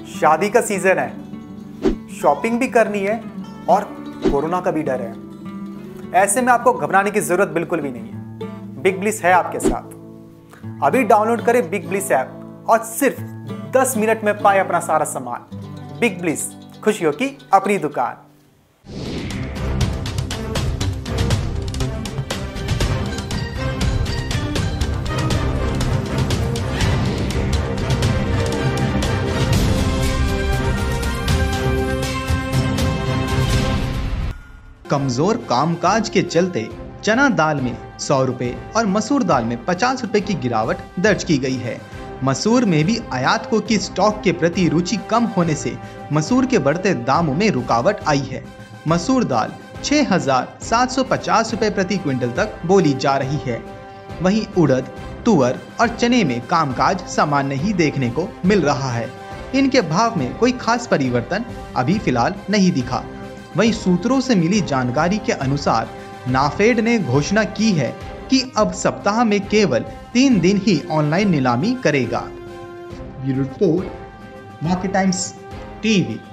शादी का सीजन है, शॉपिंग भी करनी है और कोरोना का भी डर है। ऐसे में आपको घबराने की जरूरत बिल्कुल भी नहीं है। बिग ब्लिस है आपके साथ। अभी डाउनलोड करें बिग ब्लिस ऐप और सिर्फ 10 मिनट में पाए अपना सारा सामान। बिग ब्लिस, खुशियों की अपनी दुकान। कमजोर कामकाज के चलते चना दाल में 100 रुपए और मसूर दाल में 50 रुपए की गिरावट दर्ज की गई है। मसूर में भी आयातकों की स्टॉक के प्रति रुचि कम होने से मसूर के बढ़ते दामों में रुकावट आई है। मसूर दाल 6,750 रुपए प्रति क्विंटल तक बोली जा रही है। वहीं उड़द, तुअर और चने में कामकाज सामान्य ही देखने को मिल रहा है। इनके भाव में कोई खास परिवर्तन अभी फिलहाल नहीं दिखा। वहीं सूत्रों से मिली जानकारी के अनुसार नाफेड ने घोषणा की है कि अब सप्ताह में केवल 3 दिन ही ऑनलाइन नीलामी करेगा। Bureau report, market times TV.